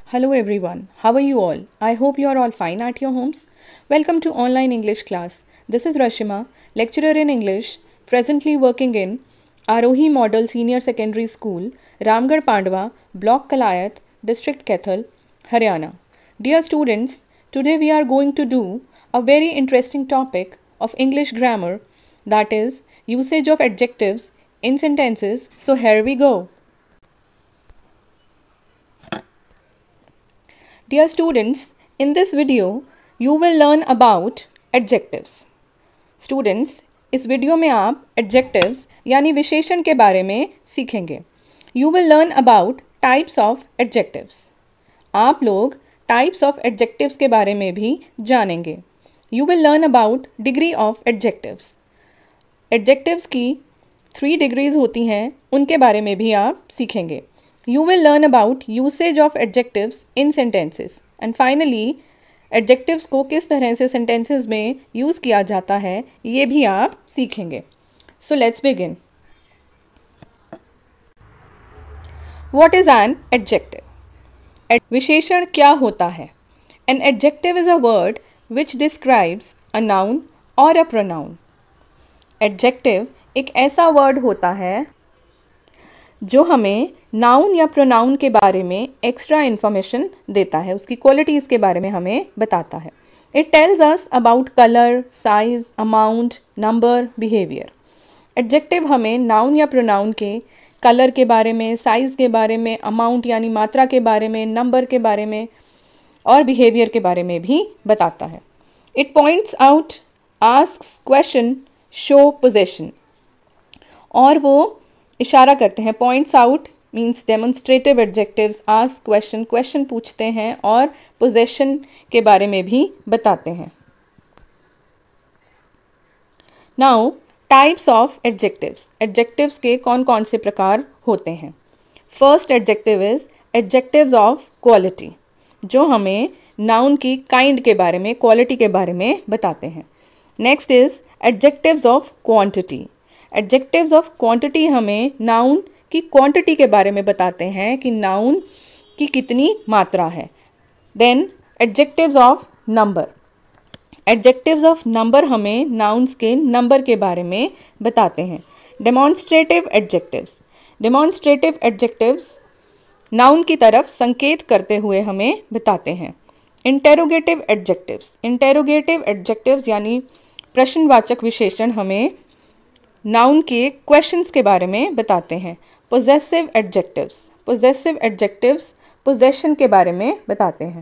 Hello everyone, how are you all? I hope you are all fine at your homes. Welcome to online English class. This is Rashima, lecturer in English, presently working in Arohi Model Senior Secondary School, Ramgarh Pandwa, Block Kalayat, District Kaithal, Haryana. Dear students, today we are going to do a very interesting topic of English grammar, that is usage of adjectives in sentences. So here we go. Dear students, in this video you will learn about adjectives. Students, इस video में आप adjectives यानी विशेषण के बारे में सीखेंगे. You will learn about types of adjectives. आप लोग types of adjectives के बारे में भी जानेंगे. You will learn about degree of adjectives. Adjectives की 3 degrees होती हैं, उनके बारे में भी आप सीखेंगे. You will learn about usage of adjectives in sentences. And finally, adjectives को किस तरह से sentences में use किया जाता है, ये भी आप सीखेंगे. So let's begin. What is an adjective? विशेषण क्या होता है? An adjective is a word which describes a noun or a pronoun. Adjective एक ऐसा word होता है जो हमें नाउन या प्रोनाउन के बारे में एक्स्ट्रा इन्फॉर्मेशन देता है, उसकी क्वालिटीज़ के बारे में हमें बताता है. It tells us about colour, size, amount, number, behaviour. Adjective हमें नाउन या प्रोनाउन के कलर के बारे में, साइज के बारे में, अमाउंट यानी मात्रा के बारे में, नंबर के बारे में और बिहेवियर के बारे में भी बताता है. It points out, asks question, show possession. और वो इशारा करते हैं. Points out means demonstrative adjectives, ask question, question पूछते हैं और पोजेशन के बारे में भी बताते हैं. Now types of adjectives. Adjectives के कौन कौन से प्रकार होते हैं? First adjective is adjectives of quality, जो हमें नाउन की काइंड के बारे में, क्वालिटी के बारे में बताते हैं. Next is adjectives of quantity. Adjectives of quantity हमें नाउन की क्वांटिटी के बारे में बताते हैं कि नाउन की कितनी मात्रा है. Then adjectives of number. Adjectives of number हमें नाउन्स के नंबर के बारे में बताते हैं. Demonstrative adjectives. Demonstrative adjectives noun की तरफ संकेत करते हुए हमें बताते हैं. Interrogative adjectives. इंटेरोगेटिव एडजेक्टिव्स यानी प्रश्नवाचक विशेषण हमें नाउन के क्वेश्चंस के बारे में बताते हैं. Possessive adjectives. Possessive adjectives possession के बारे में बताते हैं.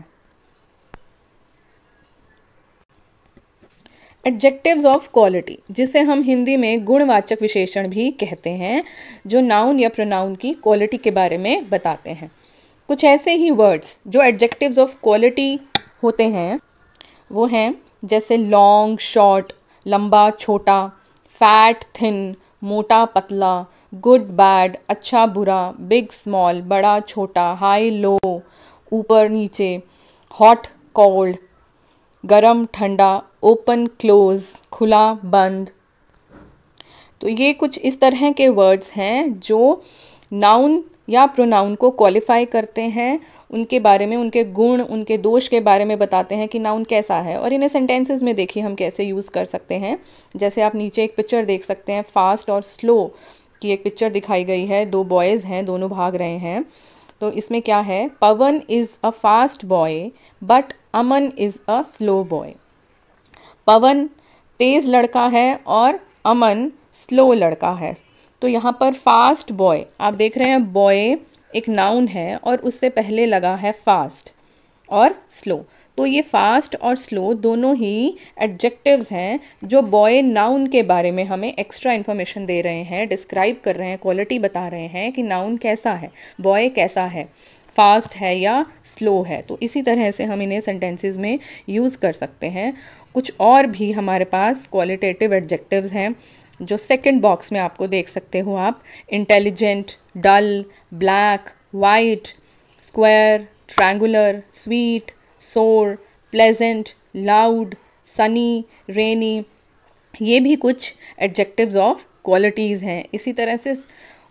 एडजेक्टिव्स ऑफ क्वालिटी, जिसे हम हिंदी में गुणवाचक विशेषण भी कहते हैं, जो नाउन या प्रोनाउन की क्वालिटी के बारे में बताते हैं. कुछ ऐसे ही वर्ड्स जो एडजेक्टिव्स ऑफ क्वालिटी होते हैं वो हैं जैसे लॉन्ग, शॉर्ट, लंबा, छोटा, फैट, थिन, मोटा, पतला, गुड, बैड, अच्छा, बुरा, बिग, स्मॉल, बड़ा, छोटा, हाई, लो, ऊपर, नीचे, हॉट, कोल्ड, गरम, ठंडा, ओपन, क्लोज, खुला, बंद. तो ये कुछ इस तरह के वर्ड्स हैं जो नाउन या प्रोनाउन को क्वालिफाई करते हैं, उनके बारे में, उनके गुण, उनके दोष के बारे में बताते हैं कि नाउन कैसा है. और इन्हें सेंटेंसेस में देखिए हम कैसे यूज़ कर सकते हैं. जैसे आप नीचे एक पिक्चर देख सकते हैं, फास्ट और स्लो की एक पिक्चर दिखाई गई है. 2 बॉयज़ हैं, दोनों भाग रहे हैं. तो इसमें क्या है? Pawan is a fast boy but Aman is a slow boy. Pawan तेज़ लड़का है और अमन स्लो लड़का है. तो यहाँ पर फास्ट बॉय, आप देख रहे हैं बॉय एक नाउन है और उससे पहले लगा है फास्ट और स्लो. तो ये फास्ट और स्लो दोनों ही एडजेक्टिव्स हैं जो बॉय नाउन के बारे में हमें एक्स्ट्रा इन्फॉर्मेशन दे रहे हैं, डिस्क्राइब कर रहे हैं, क्वालिटी बता रहे हैं कि नाउन कैसा है, बॉय कैसा है, फास्ट है या स्लो है. तो इसी तरह से हम इन्हें सेंटेंसेस में यूज़ कर सकते हैं. कुछ और भी हमारे पास क्वालिटेटिव एडजेक्टिव्स हैं जो सेकंड बॉक्स में आपको देख सकते हो आप. Intelligent, dull, black, white, square, triangular, sweet, sour, pleasant, loud, sunny, rainy. ये भी कुछ एडजेक्टिव्स ऑफ क्वालिटीज़ हैं. इसी तरह से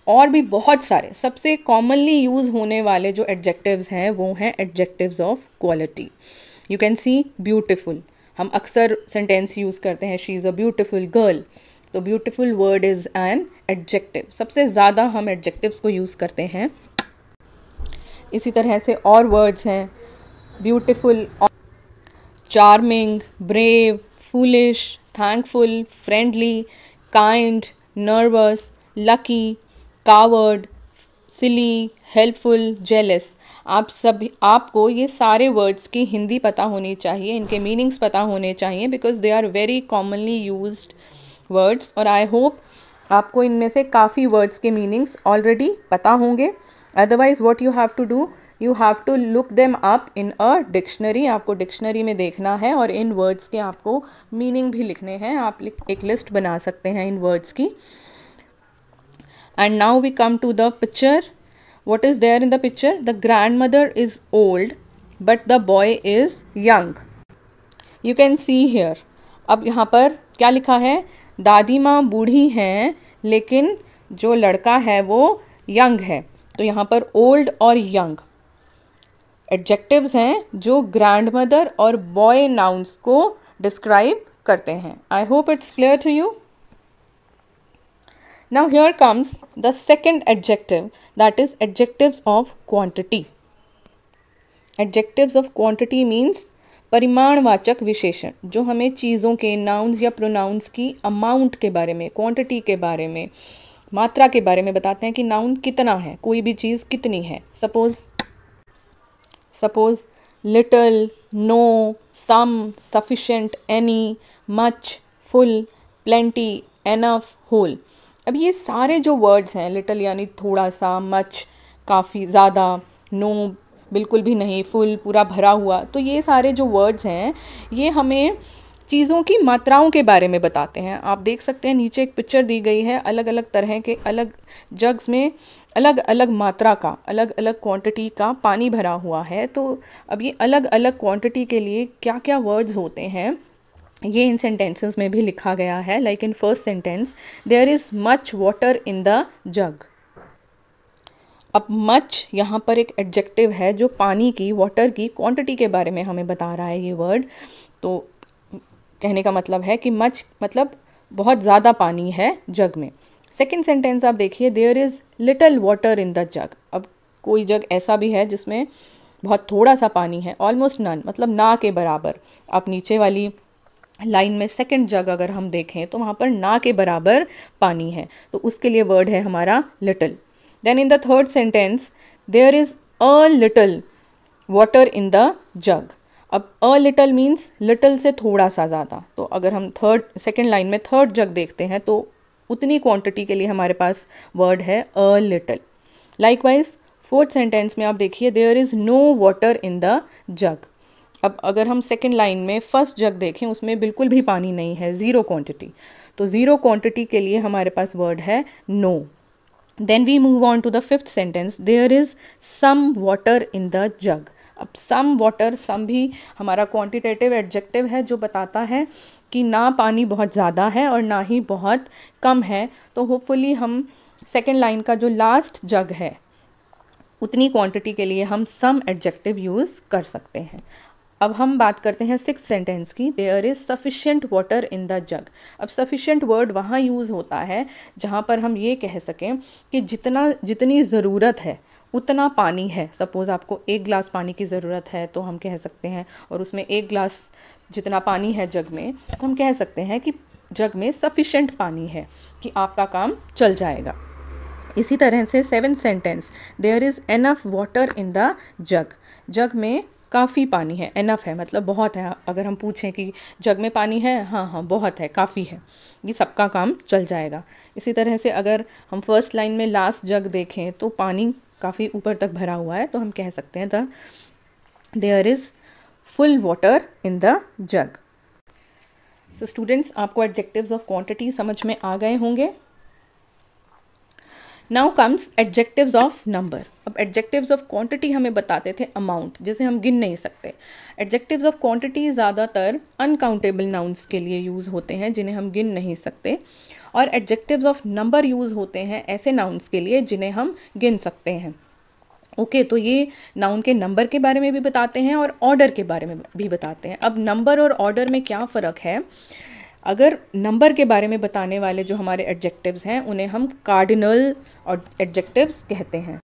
और भी बहुत सारे सबसे कॉमनली यूज होने वाले जो एडजेक्टिव्स हैं वो हैं adjectives of quality. You can see beautiful, हम अक्सर सेंटेंस यूज करते हैं she is a beautiful girl, तो beautiful word is an adjective, सबसे ज़्यादा हम एडजेक्टिव्स को यूज करते हैं। इसी तरह से और वर्ड्स हैं beautiful, charming, brave, foolish, thankful, friendly, kind, nervous, lucky, coward, silly, helpful, jealous. आपको ये सारे वर्ड्स की हिंदी पता होनी चाहिए, इनके मीनिंग्स पता होने चाहिए, because they are very commonly used words. और आई होप आपको इनमें से काफ़ी वर्ड्स के मीनिंग्स ऑलरेडी पता होंगे। Otherwise what you have to do, you have to look them up in a dictionary, आपको डिक्शनरी में देखना है और इन वर्ड्स के आपको मीनिंग भी लिखने हैं। आप एक लिस्ट बना सकते हैं इन वर्ड्स की। And now we come to the picture. What is there in the picture? The grandmother is old, but the boy is young. You can see here. अब यहाँ पर क्या लिखा है? दादी माँ बूढ़ी हैं, लेकिन जो लड़का है वो यंग है। तो यहाँ पर ओल्ड और यंग एडजेक्टिव्स हैं जो ग्रैंडमदर और बॉय नाउन्स को डिस्क्राइब करते हैं। I hope it's clear to you. Now here comes the second adjective, that is adjectives of quantity. Adjectives of quantity means परिमाणवाचक विशेषण, जो हमें चीज़ों के नाउन्स या प्रोनाउंस की अमाउंट के बारे में, क्वांटिटी के बारे में, मात्रा के बारे में बताते हैं कि नाउन कितना है, कोई भी चीज़ कितनी है। Suppose little, no, some, sufficient, any, much, full, plenty, enough, whole. अब ये सारे जो वर्ड्स हैं, लिटिल यानी थोड़ा सा, मच काफ़ी ज़्यादा, नो बिल्कुल भी नहीं, फुल पूरा भरा हुआ, तो ये सारे जो वर्ड्स हैं ये हमें चीज़ों की मात्राओं के बारे में बताते हैं। आप देख सकते हैं नीचे एक पिक्चर दी गई है, अलग अलग तरह के अलग जग्स में अलग अलग मात्रा का, अलग अलग क्वांटिटी का पानी भरा हुआ है। तो अब ये अलग अलग क्वांटिटी के लिए क्या क्या वर्ड्स होते हैं ये इन सेंटेंसेस में भी लिखा गया है। Like in first sentence, there is much water in the jug. अब मच यहाँ पर एक एडजेक्टिव है जो पानी की, वाटर की क्वांटिटी के बारे में हमें बता रहा है ये वर्ड। तो कहने का मतलब है कि मच मतलब बहुत ज़्यादा पानी है जग में। सेकेंड सेंटेंस आप देखिए, there is little water in the jug. अब कोई जग ऐसा भी है जिसमें बहुत थोड़ा सा पानी है, ऑलमोस्ट नन, मतलब ना के बराबर। आप नीचे वाली लाइन में सेकंड जग अगर हम देखें तो वहां पर ना के बराबर पानी है, तो उसके लिए वर्ड है हमारा little. Then in the third sentence, there is a little water in the jug. अब अ लिटिल मीन्स लिटिल से थोड़ा सा ज़्यादा, तो अगर हम सेकेंड लाइन में थर्ड जग देखते हैं तो उतनी क्वांटिटी के लिए हमारे पास वर्ड है a little. Likewise fourth sentence में आप देखिए, there is no water in the jug. अब अगर हम सेकेंड लाइन में फर्स्ट जग देखें, उसमें बिल्कुल भी पानी नहीं है, ज़ीरो क्वांटिटी, तो ज़ीरो क्वांटिटी के लिए हमारे पास वर्ड है no. Then we move on to the fifth sentence, there is some water in the jug. अब सम वाटर, सम भी हमारा क्वांटिटेटिव एडजेक्टिव है जो बताता है कि ना पानी बहुत ज़्यादा है और ना ही बहुत कम है। तो होपफुली हम सेकेंड लाइन का जो लास्ट जग है उतनी क्वांटिटी के लिए हम सम एडजेक्टिव यूज़ कर सकते हैं। अब हम बात करते हैं सिक्स्थ सेंटेंस की, there is sufficient water in the jug. अब सफिशिएंट वर्ड वहाँ यूज़ होता है जहाँ पर हम ये कह सकें कि जितनी ज़रूरत है उतना पानी है। सपोज़ आपको एक गिलास पानी की ज़रूरत है तो हम कह सकते हैं, और उसमें एक गिलास जितना पानी है जग में, तो हम कह सकते हैं कि जग में सफिशिएंट पानी है कि आपका काम चल जाएगा। इसी तरह से seventh sentence, there is enough water in the jug. Jug में काफ़ी पानी है, एनफ है मतलब बहुत है। अगर हम पूछें कि जग में पानी है, हाँ हाँ बहुत है, काफ़ी है, ये सबका काम चल जाएगा। इसी तरह से अगर हम फर्स्ट लाइन में लास्ट जग देखें तो पानी काफ़ी ऊपर तक भरा हुआ है, तो हम कह सकते हैं there is full water in the jug. So students, आपको एडजेक्टिव्स ऑफ क्वांटिटी समझ में आ गए होंगे। Now comes adjectives of number. अब एडजेक्टिव्स ऑफ क्वांटिटी हमें बताते थे अमाउंट, जिसे हम गिन नहीं सकते। एडजेक्टिव्स ऑफ क्वांटिटी ज़्यादातर अनकाउंटेबल नाउन्स के लिए यूज़ होते हैं जिन्हें हम गिन नहीं सकते। और एडजेक्टिव्स ऑफ नंबर यूज होते हैं ऐसे नाउन्स के लिए जिन्हें हम गिन सकते हैं। ओके तो ये नाउन के नंबर के बारे में भी बताते हैं और ऑर्डर के बारे में भी बताते हैं। अब नंबर और ऑर्डर में क्या फ़र्क है? अगर नंबर के बारे में बताने वाले जो हमारे एडजेक्टिव्स हैं उन्हें हम कार्डिनल और एडजेक्टिव्स कहते हैं।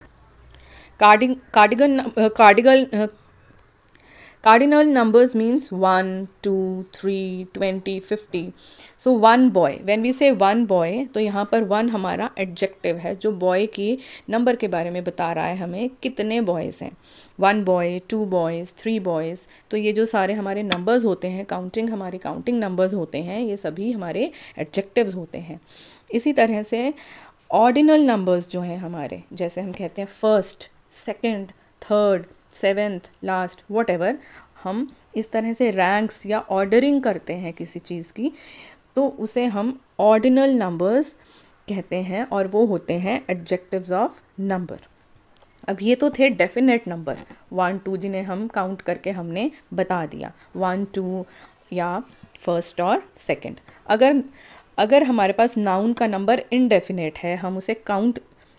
Cardinal numbers means 1, 2, 3, 20, 50. So one boy, when we say one boy, तो यहाँ पर one हमारा एडजेक्टिव है जो बॉय की नंबर के बारे में बता रहा है हमें कितने बॉयज हैं। One boy, two boys, three boys, तो ये जो सारे हमारे नंबर्स होते हैं, हमारे काउंटिंग नंबर्स होते हैं, ये सभी हमारे एडजेक्टिव्स होते हैं। इसी तरह से ऑर्डिनल नंबर्स जो हैं हमारे, जैसे हम कहते हैं first, second, third, seventh, last, whatever, हम इस तरह से रैंक्स या ऑर्डरिंग करते हैं किसी चीज़ की, तो उसे हम ऑर्डिनल नंबर्स कहते हैं और वो होते हैं एडजेक्टिव्स ऑफ नंबर। अब ये तो थे डेफिनेट नंबर 1, 2 जिन्हें हम काउंट करके हमने बता दिया, 1, 2 या फर्स्ट और सेकंड। अगर हमारे पास नाउन का नंबर इनडेफिनेट है, हम उसे काउंट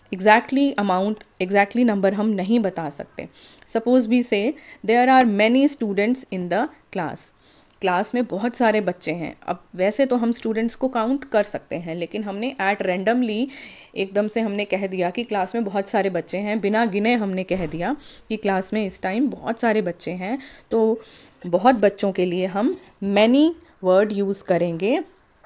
एग्जैक्टली नंबर हम नहीं बता सकते। Suppose we say there are many students in the class में बहुत सारे बच्चे हैं। अब वैसे तो हम स्टूडेंट्स को काउंट कर सकते हैं, लेकिन हमने एट रैंडमली एकदम से हमने कह दिया कि क्लास में बहुत सारे बच्चे हैं, बिना गिने हमने कह दिया कि क्लास में इस टाइम बहुत सारे बच्चे हैं, तो बहुत बच्चों के लिए हम मैनी वर्ड यूज़ करेंगे।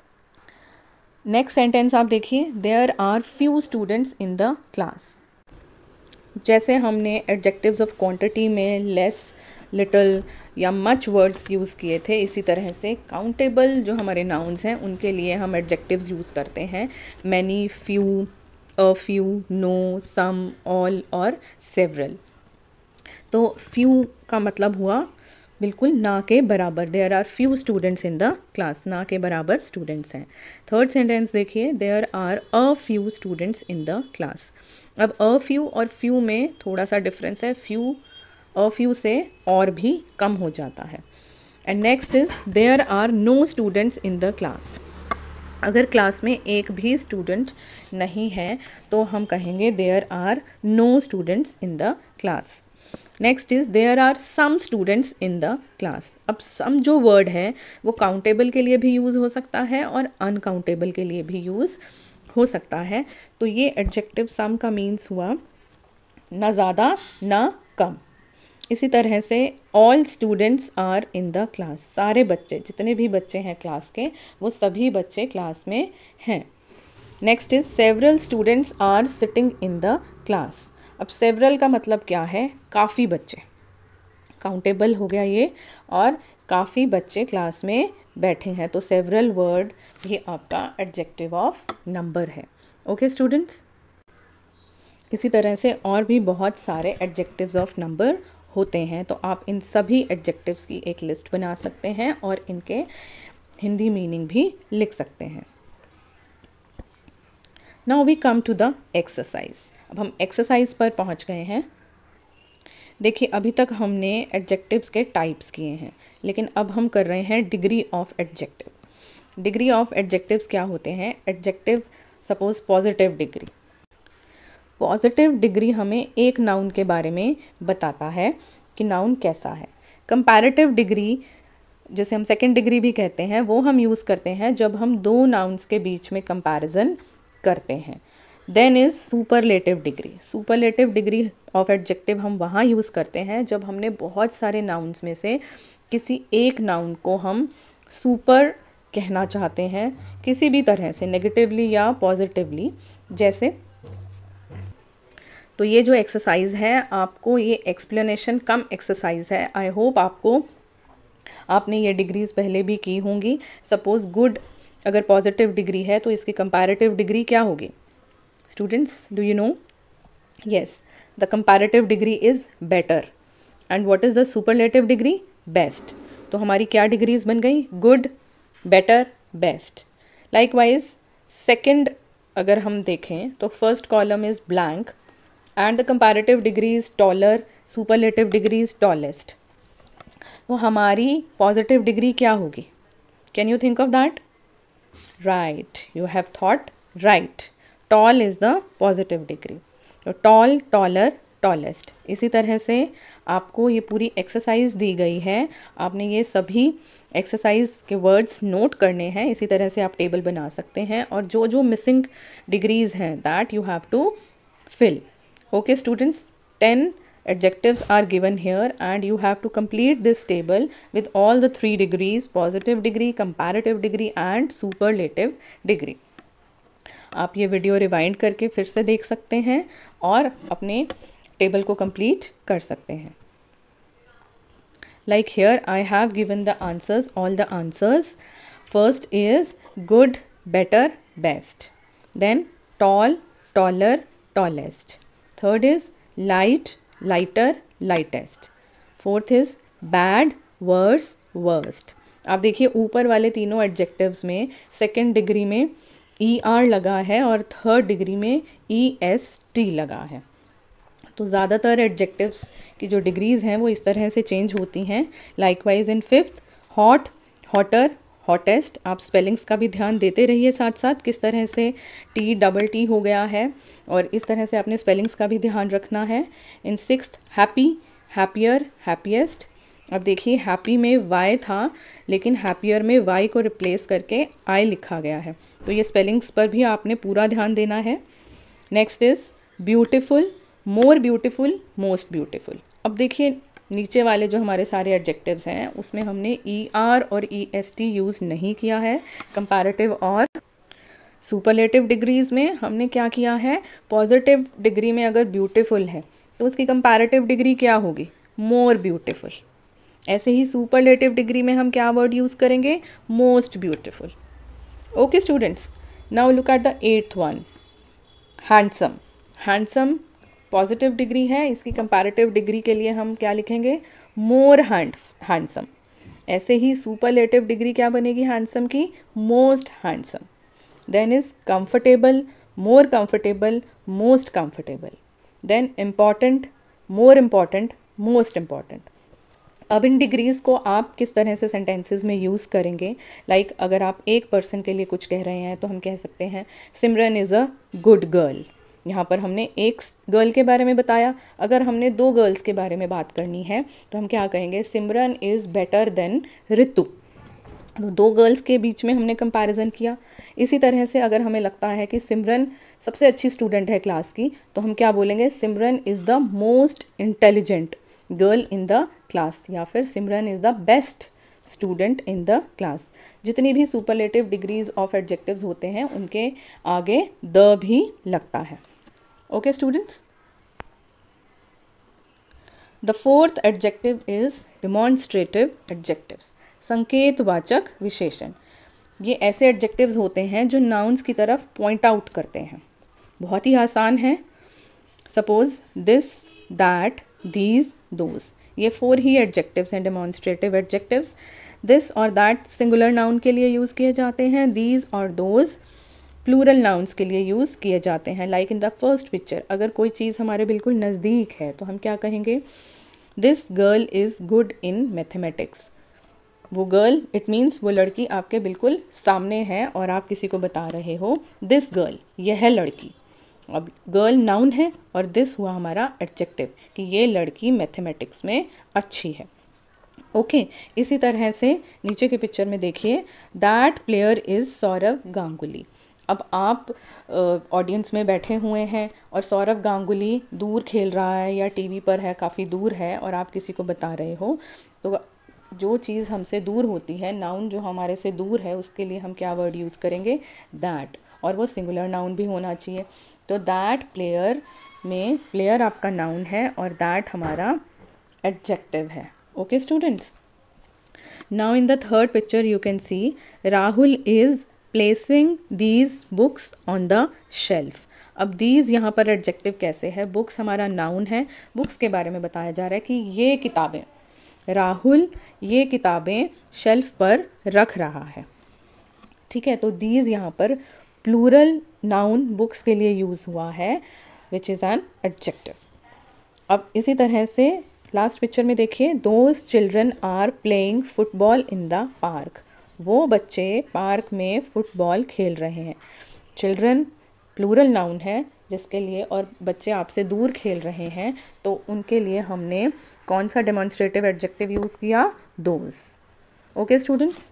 नेक्स्ट सेंटेंस आप देखिए, there are few students in the class. जैसे हमने एडजेक्टिव्स ऑफ क्वांटिटी में लेस, लिटिल या मच वर्ड्स यूज़ किए थे, इसी तरह से काउंटेबल जो हमारे नाउन्स हैं उनके लिए हम एडजेक्टिव्स यूज़ करते हैं many, few, a few, no, some, all और सेवरल। तो फ्यू का मतलब हुआ बिल्कुल ना के बराबर, there are few students in the class, ना के बराबर स्टूडेंट्स हैं। थर्ड सेंटेंस देखिए, there are a few students in the class. अब अ फ्यू और फ्यू में थोड़ा सा डिफरेंस है, अ फ्यू से और भी कम हो जाता है। And next is there are no students in the class. अगर क्लास में एक भी स्टूडेंट नहीं है तो हम कहेंगे there are no students in the class. Next is there are some students in the class. अब सम जो वर्ड है वो काउंटेबल के लिए भी यूज़ हो सकता है और अनकाउंटेबल के लिए भी यूज़ हो सकता है। तो ये एडजेक्टिव सम का मीन्स हुआ ना ज़्यादा ना कम। इसी तरह से all students are in the class, सारे बच्चे, जितने भी बच्चे हैं क्लास के, वो सभी बच्चे क्लास में हैं। Next is several students are sitting in the class. अब सेवरल का मतलब क्या है? काफ़ी बच्चे, काउंटेबल हो गया ये, और काफ़ी बच्चे क्लास में बैठे हैं, तो सेवरल वर्ड ये आपका एडजेक्टिव ऑफ नंबर है। ओके स्टूडेंट्स, इसी तरह से और भी बहुत सारे एडजेक्टिव्स ऑफ नंबर होते हैं, तो आप इन सभी एडजेक्टिव्स की एक लिस्ट बना सकते हैं और इनके हिंदी मीनिंग भी लिख सकते हैं। Now we come to the exercise. अब हम एक्सरसाइज पर पहुंच गए हैं। देखिए अभी तक हमने एडजेक्टिव्स के टाइप्स किए हैं, लेकिन अब हम कर रहे हैं degree of adjective. Degree of adjectives क्या होते हैं? Adjective suppose positive degree. Positive degree हमें एक नाउन के बारे में बताता है कि नाउन कैसा है। कंपैरेटिव डिग्री, जिसे हम सेकंड डिग्री भी कहते हैं, वो हम यूज़ करते हैं जब हम दो नाउन्स के बीच में कंपैरिजन करते हैं। Then is superlative degree. Superlative degree of adjective हम वहाँ यूज़ करते हैं जब हमने बहुत सारे नाउन्स में से किसी एक नाउन को हम सुपर कहना चाहते हैं, किसी भी तरह से, नेगेटिवली या पॉजिटिवली। जैसे तो ये जो एक्सरसाइज है, आपको ये एक्सप्लेनेशन कम एक्सरसाइज है। आई होप आपने ये डिग्रीज पहले भी की होंगी। सपोज गुड अगर पॉजिटिव डिग्री है तो इसकी कंपैरेटिव डिग्री क्या होगी? Students, do you know? Yes, the comparative degree is better. And what is the superlative degree? Best. तो हमारी क्या डिग्रीज बन गई? Good, better, best. Likewise second अगर हम देखें तो first column is blank and the comparative degree is taller, superlative degree is tallest. तो हमारी पॉजिटिव डिग्री क्या होगी? Can you think of that? Right, you have thought right. Tall is the positive degree. तो tall, taller, tallest. इसी तरह से आपको ये पूरी एक्सरसाइज दी गई है, आपने ये सभी एक्सरसाइज के वर्ड्स नोट करने हैं। इसी तरह से आप टेबल बना सकते हैं और जो जो मिसिंग डिग्रीज हैं that you have to fill. Okay students, 10 adjectives are given here and you have to complete this table with all the 3 degrees: positive degree, comparative degree and superlative degree. आप ये video rewind करके फिर से देख सकते हैं और अपने टेबल को कंप्लीट कर सकते हैं. Like here I have given the answers, all the answers. First is good, better, best. Then tall, taller, tallest. Third is light, lighter, lightest. Fourth is bad, worse, worst. आप देखिए ऊपर वाले तीनों adjectives में second degree में ER लगा है और थर्ड डिग्री में EST लगा है. तो ज़्यादातर एडजेक्टिव्स की जो डिग्रीज हैं वो इस तरह से चेंज होती हैं. Likewise in fifth, hot, hotter, hottest. आप स्पेलिंग्स का भी ध्यान देते रहिए साथ साथ, किस तरह से T हो गया है और इस तरह से अपने स्पेलिंग्स का भी ध्यान रखना है. In sixth, happy, happier, happiest. अब देखिए हैप्पी में Y था लेकिन हैप्पियर में Y को रिप्लेस करके I लिखा गया है, तो ये स्पेलिंग्स पर भी आपने पूरा ध्यान देना है. Next is beautiful, more beautiful, most beautiful. अब देखिए नीचे वाले जो हमारे सारे एडजेक्टिव्स हैं उसमें हमने ER और EST यूज़ नहीं किया है. कंपैरेटिव और सुपरलेटिव डिग्रीज में हमने क्या किया है, पॉजिटिव डिग्री में अगर ब्यूटीफुल है तो उसकी कंपैरेटिव डिग्री क्या होगी, मोर ब्यूटीफुल. ऐसे ही सुपरलेटिव डिग्री में हम क्या वर्ड यूज़ करेंगे, most beautiful. Okay students, now look at the 8th one, handsome. Handsome positive degree है, इसकी कंपैरेटिव डिग्री के लिए हम क्या लिखेंगे, मोर हैंडसम. ऐसे ही सुपरलेटिव डिग्री क्या बनेगी हैंडसम की, most handsome. Then is comfortable, more comfortable, most comfortable. Then important, more important, most important. अब इन डिग्रीज को आप किस तरह से सेंटेंसेस में यूज़ करेंगे. लाइक अगर आप एक पर्सन के लिए कुछ कह रहे हैं तो हम कह सकते हैं Simran is a good girl. यहाँ पर हमने एक गर्ल के बारे में बताया. अगर हमने 2 गर्ल्स के बारे में बात करनी है तो हम क्या कहेंगे, Simran is better than Ritu. तो 2 गर्ल्स के बीच में हमने कंपैरिजन किया. इसी तरह से अगर हमें लगता है कि सिमरन सबसे अच्छी स्टूडेंट है क्लास की तो हम क्या बोलेंगे, Simran is the most intelligent girl in the class, या फिर Simran is the best student in the class. जितनी भी सुपरलेटिव डिग्रीज ऑफ एडजेक्टिव्स होते हैं उनके आगे द भी लगता है. Okay students, the 4th adjective is demonstrative adjectives, संकेतवाचक विशेषण. ये ऐसे एडजेक्टिव्स होते हैं जो नाउन्स की तरफ पॉइंट आउट करते हैं. बहुत ही आसान है. Suppose this, that, these, those, ये 4 ही एडजेक्टिव्स हैं डेमोन्स्ट्रेटिव एडजेक्टिव्स. दिस और दैट सिंगुलर नाउन के लिए यूज़ किए जाते हैं. दीज और दोज प्लूरल नाउन्स के लिए यूज़ किए जाते हैं. Like in the first picture, अगर कोई चीज़ हमारे बिल्कुल नज़दीक है तो हम क्या कहेंगे, this girl is good in mathematics. वो गर्ल, इट मीन्स वो लड़की आपके बिल्कुल सामने है और आप किसी को बता रहे हो दिस गर्ल, यह है लड़की. अब गर्ल नाउन है और दिस हुआ हमारा एडजेक्टिव कि ये लड़की मैथमेटिक्स में अच्छी है. ओके इसी तरह से नीचे के पिक्चर में देखिए, that player is Sourav Ganguly. अब आप ऑडियंस में बैठे हुए हैं और सौरव गांगुली दूर खेल रहा है या टीवी पर है, काफ़ी दूर है और आप किसी को बता रहे हो. तो जो चीज़ हमसे दूर होती है, नाउन जो हमारे से दूर है, उसके लिए हम क्या वर्ड यूज़ करेंगे, दैट. और वो सिंगुलर नाउन भी होना चाहिए. तो दैट प्लेयर में प्लेयर आपका नाउन है और दैट हमारा एडजेक्टिव है. Okay students, now in the 3rd picture you can see Rahul is placing these books on the shelf. अब दीज यहाँ पर एडजेक्टिव कैसे है, बुक्स हमारा नाउन है. बुक्स के बारे में बताया जा रहा है कि ये किताबें, राहुल ये किताबें शेल्फ पर रख रहा है. ठीक है, तो दीज यहाँ पर प्लूरल नाउन बुक्स के लिए यूज़ हुआ है विच इज़ एन एडजेक्टिव. अब इसी तरह से लास्ट पिक्चर में देखिए, those children are playing football in the park. वो बच्चे पार्क में फुटबॉल खेल रहे हैं। चिल्ड्रन प्लूरल नाउन है जिसके लिए, और बच्चे आपसे दूर खेल रहे हैं, तो उनके लिए हमने कौन सा डेमोन्स्ट्रेटिव एडजेक्टिव यूज किया? दोज। Okay students.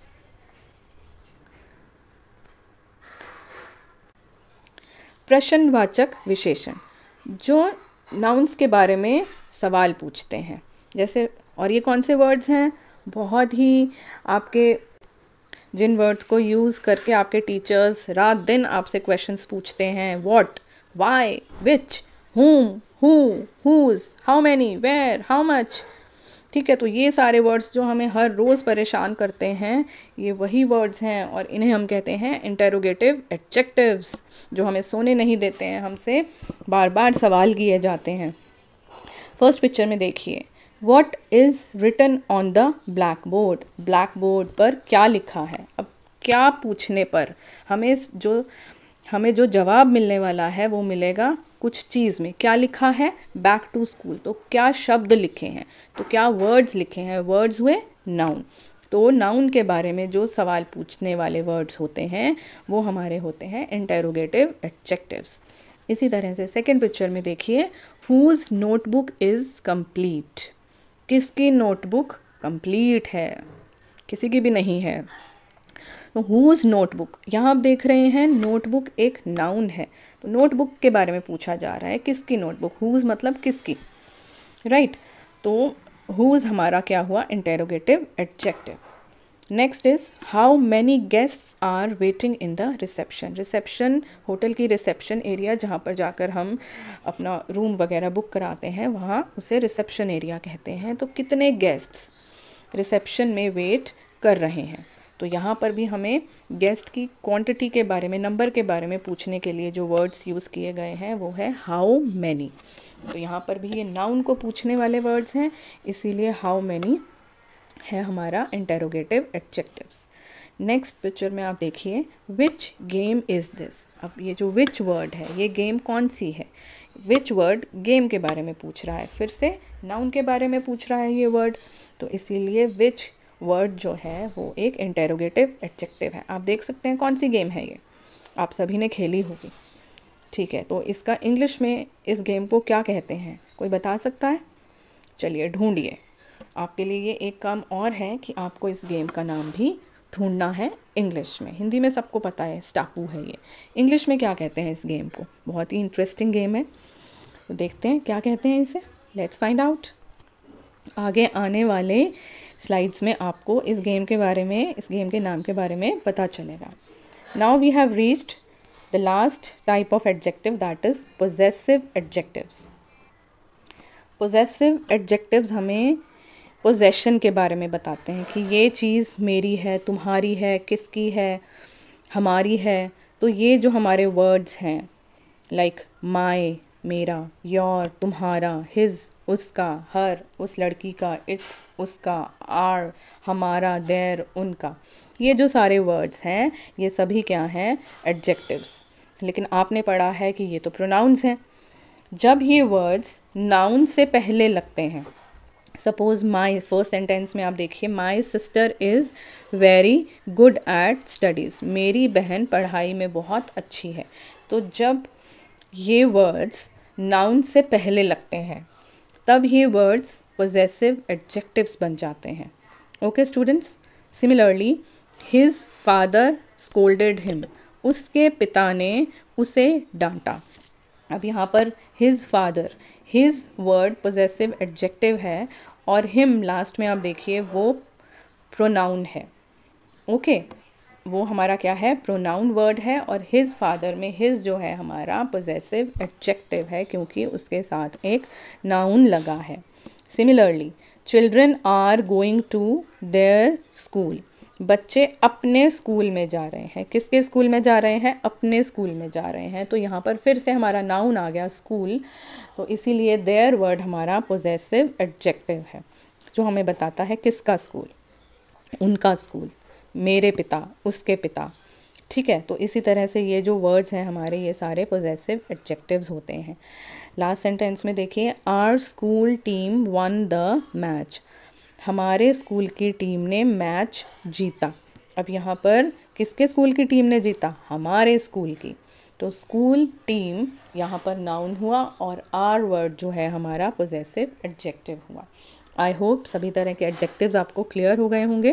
प्रश्नवाचक विशेषण जो नाउन्स के बारे में सवाल पूछते हैं, जैसे, और ये कौन से वर्ड्स हैं? बहुत ही आपके, जिन वर्ड्स को यूज़ करके आपके टीचर्स रात दिन आपसे क्वेश्चंस पूछते हैं। What, why, which, whom, who, whose, how many, where, how much। ठीक है, तो ये सारे वर्ड्स जो हमें हर रोज़ परेशान करते हैं, ये वही वर्ड्स हैं, और इन्हें हम कहते हैं इंटेरोगेटिव एडजेक्टिव्स, जो हमें सोने नहीं देते हैं, हमसे बार बार सवाल किए जाते हैं। फर्स्ट पिक्चर में देखिए, What is written on the blackboard? Blackboard पर क्या लिखा है? अब क्या पूछने पर हमें जो जवाब मिलने वाला है वो मिलेगा कुछ चीज़ में। क्या लिखा है? Back to school. तो क्या शब्द लिखे हैं? तो क्या वर्ड्स लिखे हैं? वर्ड्स हुए नाउन। तो नाउन के बारे में जो सवाल पूछने वाले वर्ड्स होते हैं वो हमारे होते हैं इंटेरोगेटिव एडजेक्टिव्स। इसी तरह से सेकेंड पिक्चर में देखिए, हुज नोटबुक इज कंप्लीट। किसकी नोटबुक कंप्लीट है? किसी की भी नहीं है। तो हुज नोटबुक, यहाँ आप देख रहे हैं नोटबुक एक नाउन है, तो नोटबुक के बारे में पूछा जा रहा है, किसकी नोटबुक? हुज मतलब किसकी, राइट। तो हुज हमारा क्या हुआ? Interrogative adjective. Next is, how many guests are waiting in the reception. Reception, hotel की रिसेप्शन एरिया जहाँ पर जाकर हम अपना रूम वगैरह बुक कराते हैं, वहाँ उसे रिसेप्शन एरिया कहते हैं। तो कितने गेस्ट्स रिसेप्शन में वेट कर रहे हैं? तो यहाँ पर भी हमें गेस्ट की क्वांटिटी के बारे में, नंबर के बारे में पूछने के लिए जो वर्ड्स यूज़ किए गए हैं वो है हाउ मैनी। तो यहाँ पर भी ये नाउन को पूछने वाले वर्ड्स हैं, इसीलिए हाउ मैनी है हमारा इंटेरोगेटिव एडजेक्टिव्स। नेक्स्ट पिक्चर में आप देखिए, विच गेम इज दिस। अब ये जो विच वर्ड है, ये गेम कौन सी है? विच वर्ड गेम के बारे में पूछ रहा है, फिर से नाउन के बारे में पूछ रहा है ये वर्ड, तो इसीलिए विच वर्ड जो है वो एक इंटेरोगेटिव एडजेक्टिव है। आप देख सकते हैं कौन सी गेम है ये, आप सभी ने खेली होगी, ठीक है। तो इसका इंग्लिश में इस गेम को क्या कहते हैं, कोई बता सकता है? चलिए ढूंढिए। आपके लिए ये एक काम और है कि आपको इस गेम का नाम भी ढूंढना है इंग्लिश में। हिंदी में सबको पता है स्टापू है ये, इंग्लिश में क्या कहते हैं इस गेम को? बहुत ही इंटरेस्टिंग गेम है, तो देखते हैं क्या कहते हैं इसे। Let's find out. आगे आने वाले स्लाइड्स में आपको इस गेम के बारे में, इस गेम के नाम के बारे में पता चलेगा। Now we have reached the last type of adjective, that is possessive adjectives. Possessive adjectives हमें पोजेशन के बारे में बताते हैं कि ये चीज़ मेरी है, तुम्हारी है, किसकी है, हमारी है। तो ये जो हमारे वर्ड्स हैं, लाइक माय मेरा, योर तुम्हारा, हिज उसका, हर उस लड़की का, इट्स उसका, आर हमारा, देयर उनका, ये जो सारे वर्ड्स हैं ये सभी क्या हैं? एडजेक्टिव्स। लेकिन आपने पढ़ा है कि ये तो प्रोनाउंस हैं। जब ये वर्ड्स नाउन से पहले लगते हैं, सपोज माई, फर्स्ट सेंटेंस में आप देखिए, my sister is very good at studies. मेरी बहन पढ़ाई में बहुत अच्छी है। तो जब ये वर्ड्स नाउन से पहले लगते हैं तब ये वर्ड्स पोजेसिव एडजेक्टिव्स बन जाते हैं। Okay students. Similarly, his father scolded him. उसके पिता ने उसे डांटा। अब यहाँ पर his father, his word possessive adjective है, और हिम लास्ट में आप देखिए वो प्रोनाउन है। ओके, वो हमारा क्या है? प्रोनाउन वर्ड है, और हिज फादर में हिज जो है हमारा पोजेसिव एडजेक्टिव है, क्योंकि उसके साथ एक नाउन लगा है। Similarly, children are going to their school. बच्चे अपने स्कूल में जा रहे हैं। किसके स्कूल में जा रहे हैं? अपने स्कूल में जा रहे हैं। तो यहाँ पर फिर से हमारा नाउन आ गया स्कूल, तो इसीलिए देयर वर्ड हमारा पोजेसिव एडजेक्टिव है, जो हमें बताता है किसका स्कूल? उनका स्कूल, मेरे पिता, उसके पिता, ठीक है। तो इसी तरह से ये जो वर्ड्स हैं हमारे, ये सारे पोजेसिव एडजेक्टिव्स होते हैं। लास्ट सेंटेंस में देखिए, our school team won the match. हमारे स्कूल की टीम ने मैच जीता। अब यहाँ पर किसके स्कूल की टीम ने जीता? हमारे स्कूल की। तो स्कूल टीम यहाँ पर नाउन हुआ और आर वर्ड जो है हमारा पोजेसिव एडजेक्टिव हुआ। आई होप सभी तरह के एडजेक्टिव्स आपको क्लियर हो गए होंगे।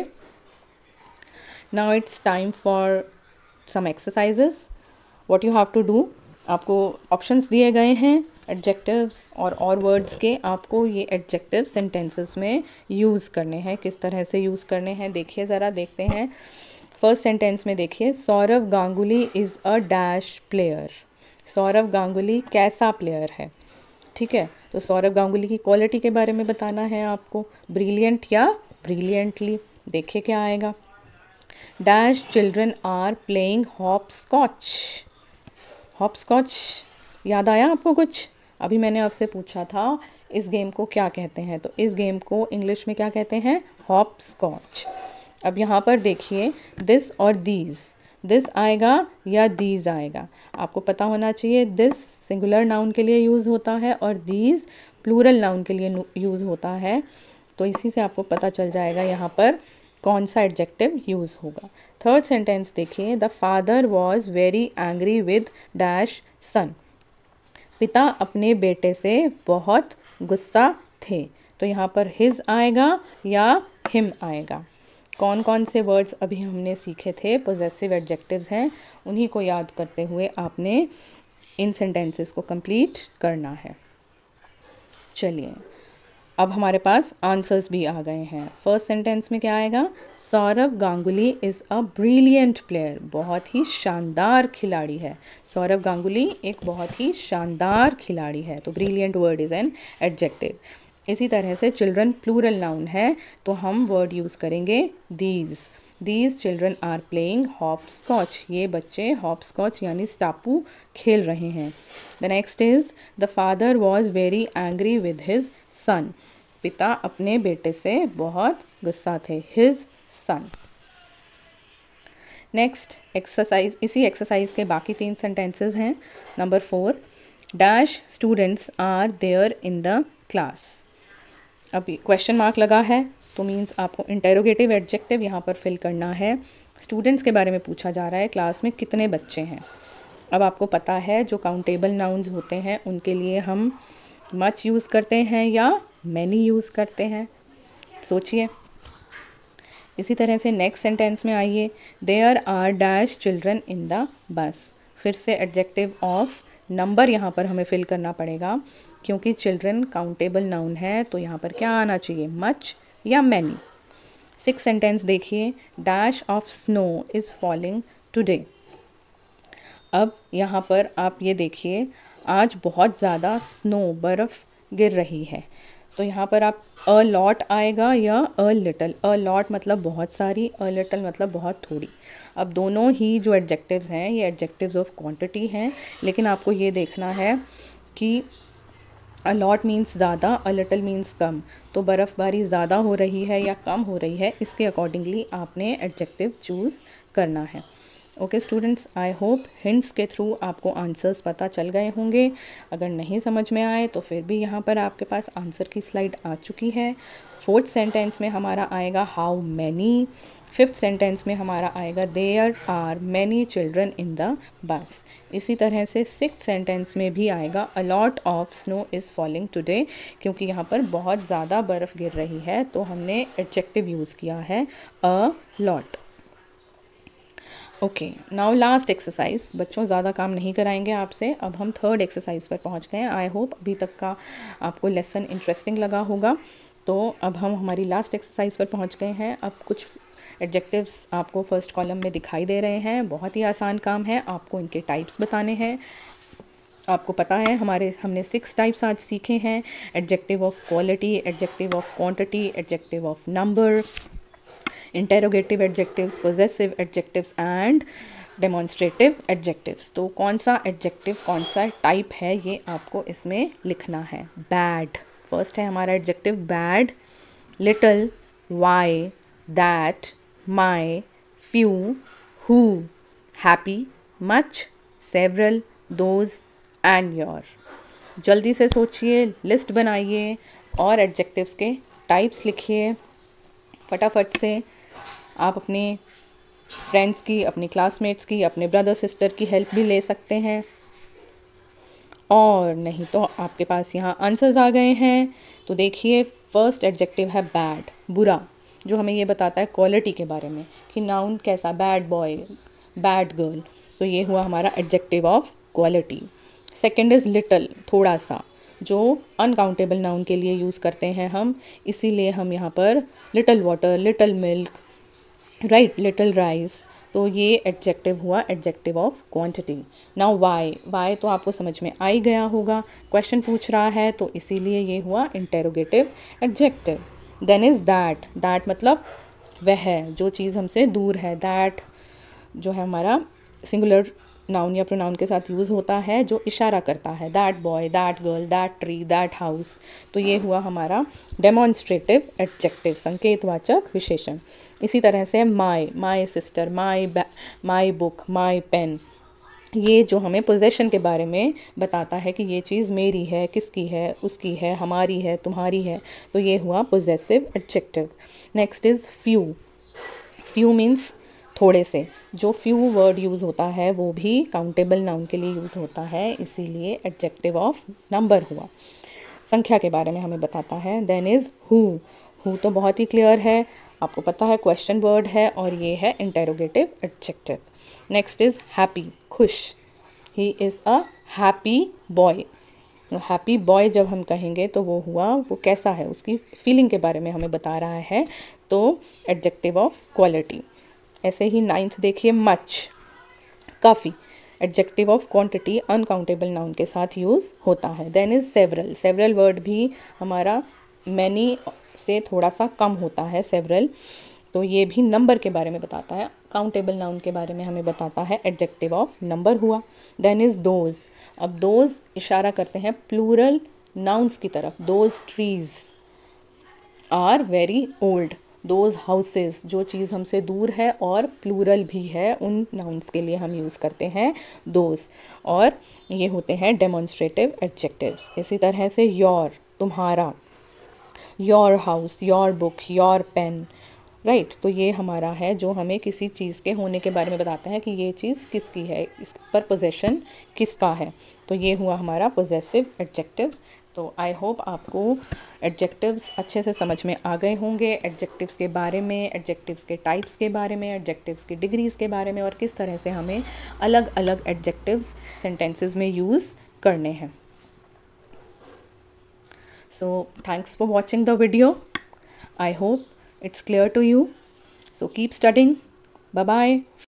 Now it's time for some exercises. What you have to do, आपको ऑप्शंस दिए गए हैं एडजेक्टिव्स और वर्ड्स के। आपको ये एडजेक्टिव सेंटेंसेस में यूज़ करने हैं। किस तरह से यूज़ करने हैं देखिए ज़रा, देखते हैं। फर्स्ट सेंटेंस में देखिए, Sourav Ganguly is a dash player. Sourav Ganguly कैसा प्लेयर है? ठीक है, तो सौरव गांगुली की क्वालिटी के बारे में बताना है आपको, ब्रिलियंट या ब्रिलियंटली। देखिए क्या आएगा। Dash children are playing hopscotch. Hopscotch याद आया आपको कुछ? अभी मैंने आपसे पूछा था इस गेम को क्या कहते हैं, तो इस गेम को इंग्लिश में क्या कहते हैं? Hopscotch. अब यहाँ पर देखिए, दिस और दीज, दिस आएगा या दीज आएगा? आपको पता होना चाहिए दिस सिंगुलर नाउन के लिए यूज़ होता है और दीज प्लूरल नाउन के लिए यूज़ होता है। तो इसी से आपको पता चल जाएगा यहाँ पर कौन सा एडजेक्टिव यूज़ होगा। थर्ड सेंटेंस देखिए, the father was very angry with dash son. पिता अपने बेटे से बहुत गुस्सा थे। तो यहाँ पर हिज आएगा या हिम आएगा? कौन कौन से वर्ड्स अभी हमने सीखे थे पोजेसिव एडजेक्टिव्स हैं, उन्हीं को याद करते हुए आपने इन सेंटेंसेस को कंप्लीट करना है। चलिए, अब हमारे पास आंसर्स भी आ गए हैं। फर्स्ट सेंटेंस में क्या आएगा? Sourav Ganguly is a brilliant player. बहुत ही शानदार खिलाड़ी है। सौरव गांगुली एक बहुत ही शानदार खिलाड़ी है, तो brilliant word is an adjective. इसी तरह से चिल्ड्रन प्लूरल नाउन है, तो हम वर्ड यूज़ करेंगे these. These children are playing hopscotch. ये बच्चे हॉप स्कॉच यानी स्टापू खेल रहे हैं। The next is the father was very angry with his son. पिता अपने बेटे से बहुत गुस्सा थे, हिज सन। नेक्स्ट एक्सरसाइज, इसी एक्सरसाइज के बाकी 3 सेंटेंसेस हैं। Number 4, dash students are there in the class. अभी क्वेश्चन मार्क लगा है, तो मीन्स आपको इंटेरोगेटिव एडजेक्टिव यहाँ पर फिल करना है। स्टूडेंट्स के बारे में पूछा जा रहा है, क्लास में कितने बच्चे हैं। अब आपको पता है जो काउंटेबल नाउन्स होते हैं उनके लिए हम मच यूज़ करते हैं या मैनी यूज़ करते हैं, सोचिए। इसी तरह से नेक्स्ट सेंटेंस में आइए, there are dash children in the bus. फिर से एडजेक्टिव ऑफ नंबर यहाँ पर हमें फिल करना पड़ेगा, क्योंकि चिल्ड्रन काउंटेबल नाउन है, तो यहाँ पर क्या आना चाहिए? मच या मैनी। 6 सेंटेंस देखिए, dash of snow is falling today. अब यहाँ पर आप ये देखिए, आज बहुत ज़्यादा स्नो बर्फ़ गिर रही है, तो यहाँ पर आप अ लॉट आएगा या अ लिटल। अ लॉट मतलब बहुत सारी, अ लिटल मतलब बहुत थोड़ी। अब दोनों ही जो एडजेक्टिव्स हैं ये एडजेक्टिव्स ऑफ क्वांटिटी हैं, लेकिन आपको ये देखना है कि अ लॉट मीन्स ज़्यादा, अ लिटल मीन्स कम। तो बर्फ़बारी ज़्यादा हो रही है या कम हो रही है, इसके अकॉर्डिंगली आपने एडजेक्टिव चूज़ करना है। Okay students, I hope hints के थ्रू आपको आंसर्स पता चल गए होंगे। अगर नहीं समझ में आए तो फिर भी यहाँ पर आपके पास आंसर की स्लाइड आ चुकी है। फोर्थ सेंटेंस में हमारा आएगा हाउ मैनी। फिफ्थ सेंटेंस में हमारा आएगा there are many children in the bus. इसी तरह से सिक्स्थ सेंटेंस में भी आएगा a lot of snow is falling today, क्योंकि यहाँ पर बहुत ज़्यादा बर्फ़ गिर रही है, तो हमने एडजेक्टिव यूज़ किया है a lot. Okay, now last exercise. बच्चों ज़्यादा काम नहीं कराएंगे आपसे, अब हम थर्ड एक्सरसाइज पर पहुंच गए हैं। आई होप अभी तक का आपको लेसन इंटरेस्टिंग लगा होगा। तो अब हम हमारी लास्ट एक्सरसाइज पर पहुंच गए हैं। अब कुछ एडजेक्टिव्स आपको फर्स्ट कॉलम में दिखाई दे रहे हैं। बहुत ही आसान काम है, आपको इनके टाइप्स बताने हैं। आपको पता है हमने 6 टाइप्स आज सीखे हैं। Adjective of quality, adjective of quantity, adjective of number, interrogative adjectives, possessive adjectives and demonstrative adjectives. तो कौन सा एडजेक्टिव कौन सा टाइप है ये आपको इसमें लिखना है। बैड, फर्स्ट है हमारा adjective bad. Little, why, that, my, few, who, happy, much, several, those and your. जल्दी से सोचिए, लिस्ट बनाइए और एडजेक्टिव्स के टाइप्स लिखिए फटाफट से। आप अपने फ्रेंड्स की, अपनी क्लासमेट्स की, अपने ब्रदर सिस्टर की हेल्प भी ले सकते हैं। और नहीं तो आपके पास यहाँ आंसर्स आ गए हैं। तो देखिए, फर्स्ट एडजेक्टिव है बैड, बुरा, जो हमें ये बताता है क्वालिटी के बारे में कि नाउन कैसा, बैड बॉय, बैड गर्ल। तो ये हुआ हमारा adjective of quality. Second is little, थोड़ा सा, जो अनकाउंटेबल नाउन के लिए यूज़ करते हैं हम, इसीलिए हम यहाँ पर little water, little milk, right, little rice. तो ये एडजेक्टिव हुआ adjective of quantity. Now why, why तो आपको समझ में आ ही गया होगा, क्वेश्चन पूछ रहा है तो इसीलिए ये हुआ interrogative adjective. Then is that, that मतलब वह, जो चीज़ हमसे दूर है, दैट जो है हमारा सिंगुलर नाउन या प्रोनाउन के साथ यूज़ होता है, जो इशारा करता है, that boy, that girl, that tree, that house. तो ये हुआ हमारा डेमोन्स्ट्रेटिव एडजेक्टिव, संकेतवाचक विशेषण। इसी तरह से my, my sister, my book, my pen, ये जो हमें पोजेशन के बारे में बताता है कि ये चीज़ मेरी है, किसकी है, उसकी है, हमारी है, तुम्हारी है। तो ये हुआ possessive adjective. Next is few, few means थोड़े से। जो फ्यू वर्ड यूज़ होता है वो भी काउंटेबल नाउन के लिए यूज़ होता है, इसीलिए एडजेक्टिव ऑफ नंबर हुआ, संख्या के बारे में हमें बताता है। देन इज हु तो बहुत ही क्लियर है, आपको पता है क्वेश्चन वर्ड है और ये है interrogative adjective. Next is happy, खुश, he is a happy boy. Happy boy जब हम कहेंगे तो वो हुआ, वो कैसा है, उसकी फीलिंग के बारे में हमें बता रहा है, तो एडजेक्टिव ऑफ क्वालिटी। ऐसे ही नाइन्थ देखिए, मच, काफ़ी, adjective of quantity, uncountable noun के साथ यूज़ होता है। Then is several, several word भी हमारा मैनी से थोड़ा सा कम होता है, सेवरल, तो ये भी नंबर के बारे में बताता है, काउंटेबल नाउन के बारे में हमें बताता है, एडजेक्टिव ऑफ नंबर हुआ। देन इज दोज, अब दोज इशारा करते हैं प्लूरल नाउन्स की तरफ, those trees are very old, those houses, जो चीज़ हमसे दूर है और प्लूरल भी है, उन नाउन्स के लिए हम यूज़ करते हैं दोज, और ये होते हैं डेमोन्स्ट्रेटिव एडजेक्टिव्स। इसी तरह से योर, तुम्हारा, your house, your book, your pen, right. तो ये हमारा है जो हमें किसी चीज़ के होने के बारे में बताता है कि ये चीज़ किसकी है, इस पर पोजेशन किसका है। तो ये हुआ हमारा पोजेसिव एडजेक्टिव्स। तो आई होप आपको एडजेक्टिव्स अच्छे से समझ में आ गए होंगे, एडजेक्टिव्स के बारे में, एडजेक्टिव्स के टाइप्स के बारे में, एडजेक्टिव्स की डिग्रीज़ के बारे में, और किस तरह से हमें अलग अलग एडजेक्टिव्स सेंटेंसेस में यूज़ करने हैं। So thanks for watching the video. I hope it's clear to you. So keep studying. Bye bye.